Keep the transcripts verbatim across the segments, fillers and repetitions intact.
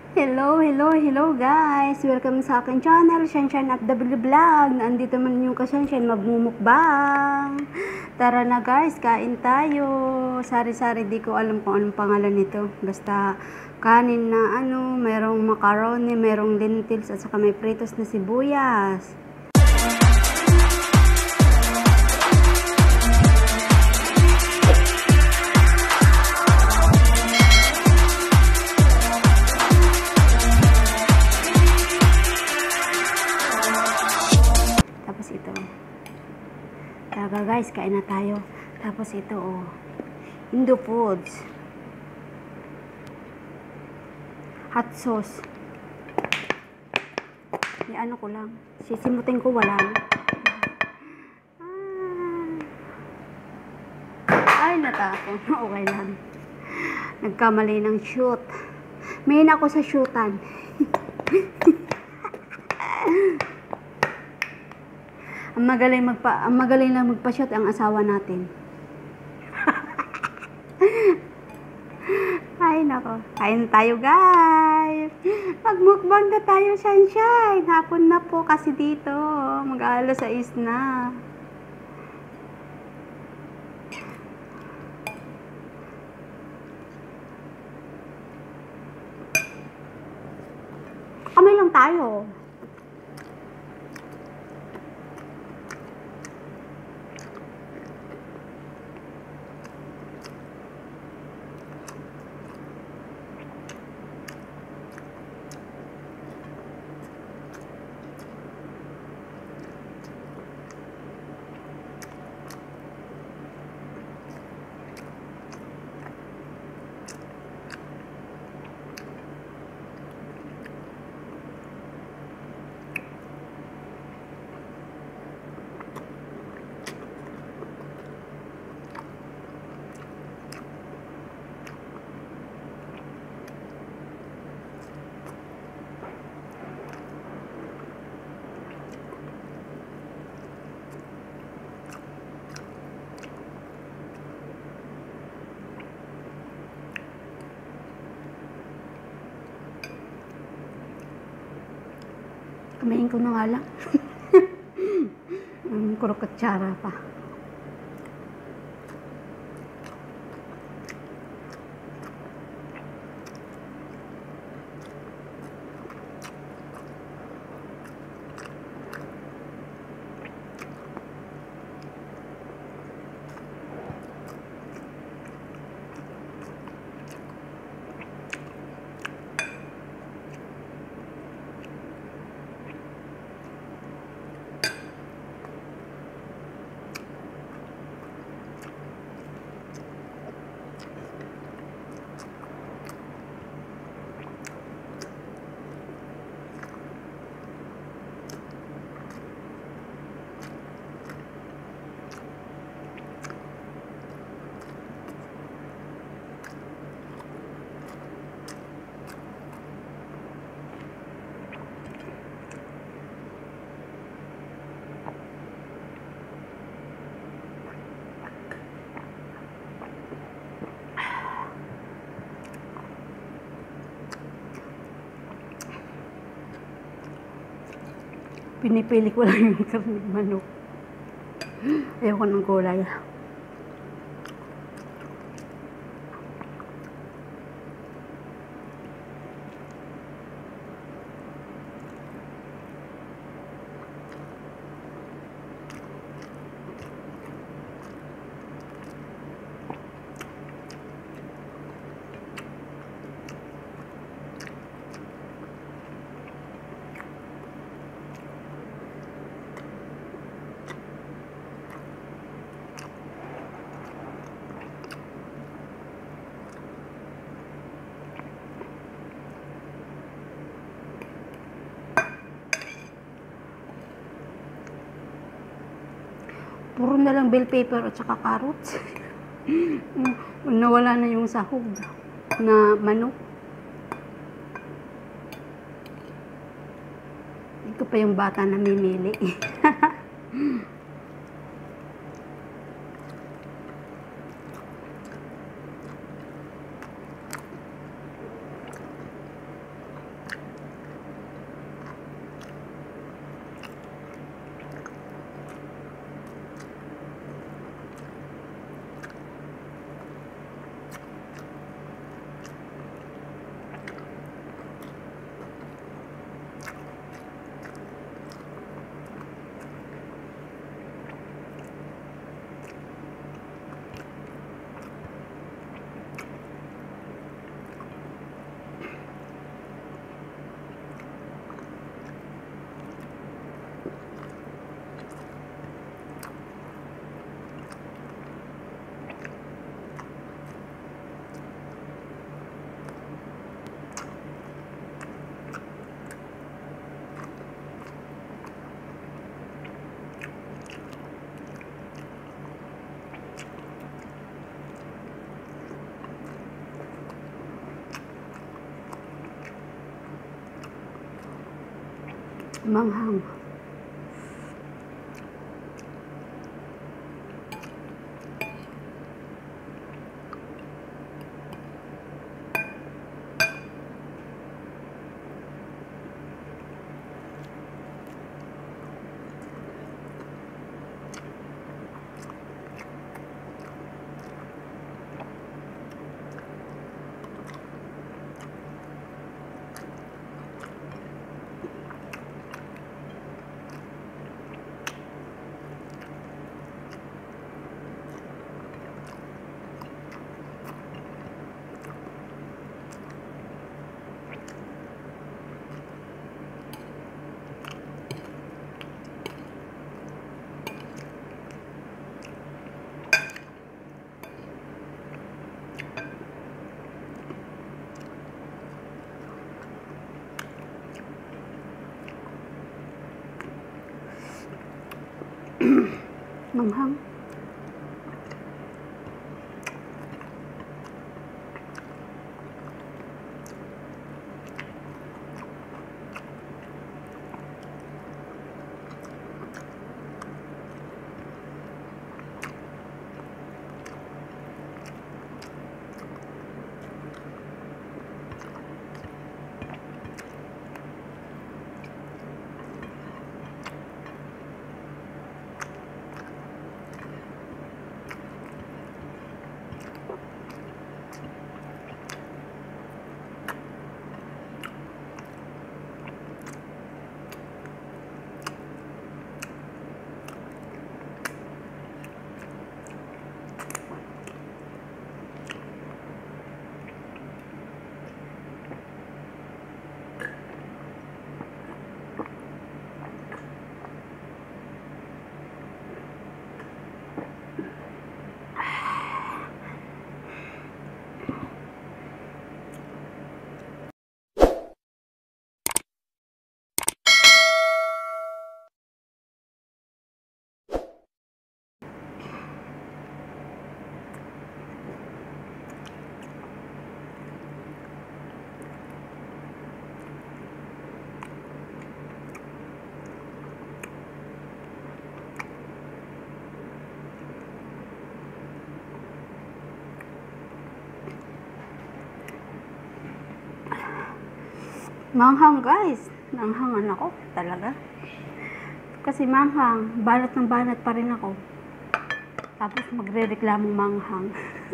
Hello, hello, hello guys! Welcome sa akin channel, Shanshan F W Vlog. Nandito man yung ka-Shanshan, magmumukbang. Tara na guys, kain tayo. Sari-sari, di ko alam kung anong pangalan nito. Basta kanin na ano, merong macaroni, merong lentils, at saka may pritos na sibuyas. Tapos ito. Talaga guys, kain na tayo. Tapos ito oh. Indo Foods. Hot sauce. Ano ko lang. Sisimutin ko wala. Ah. Ay, natapon. Okay lang. Nagkamali ng shoot. Main ako sa shootan. Ang magaling magpa ang magaling lang magpa-shoot ang asawa natin. Ay nako, kain tayo guys. Magmukbang na tayo, Sunshine. Hapon na po kasi dito. Mag-aalas sais na. Kamay lang tayo. Kumain ko na nga lang. Ang kurukutsara pa. Pinipili ko lang yung karne manok. Ayoko ng gulay. Puro na lang bell pepper at saka carrots. Nawala na yung sahog na manok. Ito pa yung bata na mimili. Manghang. Manghang. Manghang guys, nanghangan ako talaga. Kasi manghang, banat ng banat pa rin ako. Tapos magre-reklamong manghang.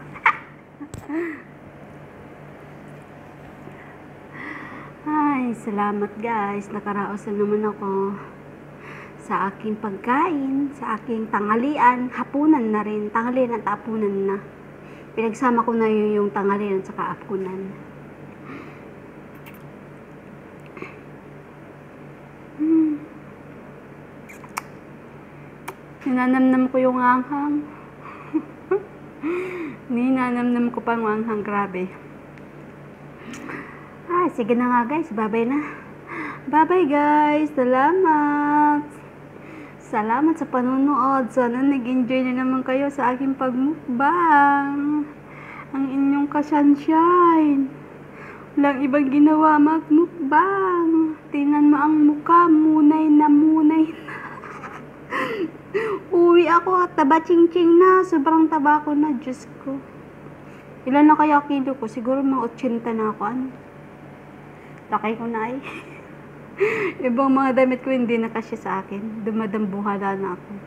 Ay, salamat guys, nakaraos na naman ako sa aking pagkain, sa aking tanghalian, hapunan na rin, tanghalian at hapunan na. Pinagsama ko na yun yung tanghalian at saka hapunan. Hmm. Ninanamnam ko yung anghang. Ninanamnam ko pa yung anghang, grabe. Ay, sige na nga guys, bye-bye na. Bye-bye guys, salamat. Salamat sa panonood. Sana nag-enjoy na naman kayo sa aking pagmukbang. Ang inyong ka-sunshine. Walang ibang ginawa, magmukbang. Tingnan mo ang mukha, munay na munay na. Uwi ako, taba ching-ching na. Sobrang taba ko na, Diyos ko. Ilan na kaya kilo ko? Siguro mga eighty na ako. Ano? Lakay ko na ay. Ibang mga damit ko hindi na kasya sa akin. Dumadambuhala na ako.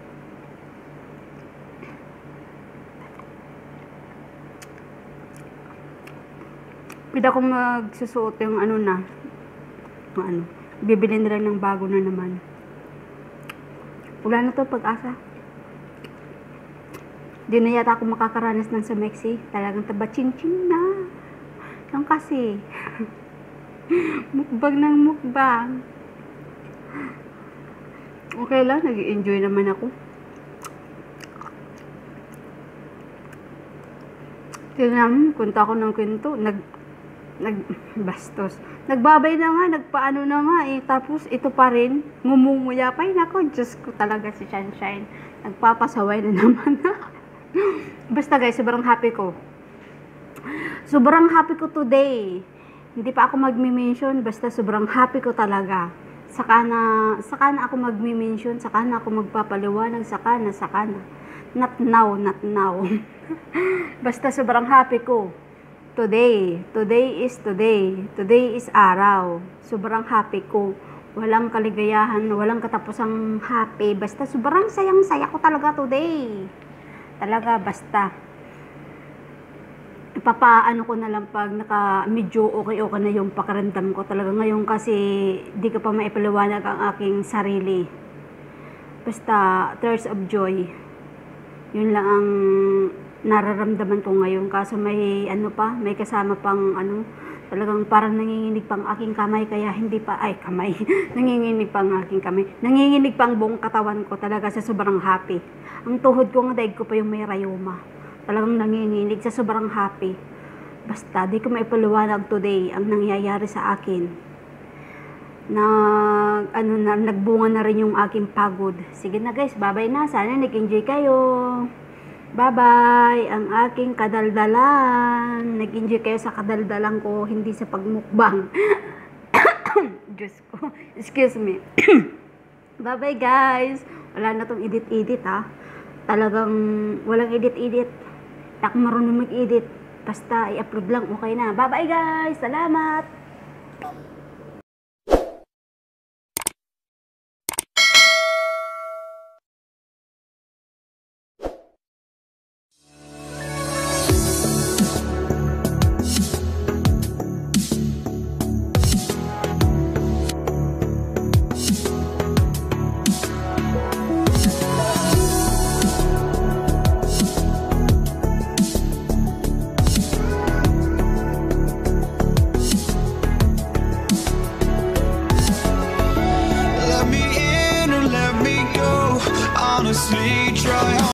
Pwede ako magsusuot yung ano na. Yung ano. Bibili nila ng bago na naman. Wala na to pag-asa. Di na yata ako makakaranas ng sumeksi. Talagang taba ching-ching na. Yung kasi. Mukbang ng mukbang. Okay lang, nag-enjoy naman ako. Tingnan, kunta ko ng kwento, nag, nagbastos. Nagbabay na nga, nagpaano na nga eh. Tapos ito pa rin, ngumumuya pa. Ay nako, Diyos ko talaga si Sunshine. Nagpapasaway na naman. Basta guys, sobrang happy ko. Sobrang happy ko today. Hindi pa ako magme-mention, basta sobrang happy ko talaga Saka na, saka na ako magmi-mention, saka na ako magpapaliwanag, saka na, saka na. Not now, not now. Basta sobrang happy ko. Today, today is today. Today is araw. Sobrang happy ko. Walang kaligayahan, walang katapusang happy. Basta sobrang sayang-saya ko talaga today. Talaga, basta. Ipapaano ko na lang pag naka medyo okay-okay na yung pakiramdam ko. Talaga ngayon kasi di ko pa maipaliwanag ang aking sarili. Basta, tears of joy. Yun lang ang nararamdaman ko ngayon. Kaso may ano pa, may kasama pang ano, talagang parang nanginginig pang aking kamay, kaya hindi pa, ay kamay, nanginginig pang aking kamay, nanginginig pang buong katawan ko talaga sa sobrang happy. Ang tuhod ko, ang daig ko pa yung may rayuma. Talagang nanginginig sa sobrang happy. Basta, di ko maipaliwanag today ang nangyayari sa akin. Nag, ano na, nagbunga na rin yung aking pagod. Sige na guys, bye-bye na. Sana nag-enjoy kayo. Bye-bye ang aking kadaldalan. Nag-enjoy kayo sa kadaldalan ko, hindi sa pagmukbang. Diyos ko. Excuse me. Bye-bye guys. Wala na tong edit-edit ha. Talagang walang edit-edit. Tak marunong mag-edit. Basta i-upload lang, okay na. Bye-bye guys. Salamat. Honestly, try